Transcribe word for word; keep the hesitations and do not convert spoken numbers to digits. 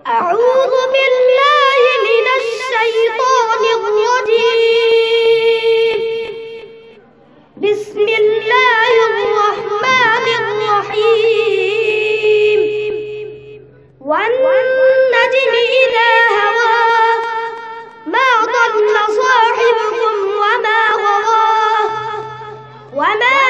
أعوذ بالله من الشيطان الرجيم. بسم الله الرحمن الرحيم. والنجم إذا هوى ما ضل صاحبكم وما غوى وما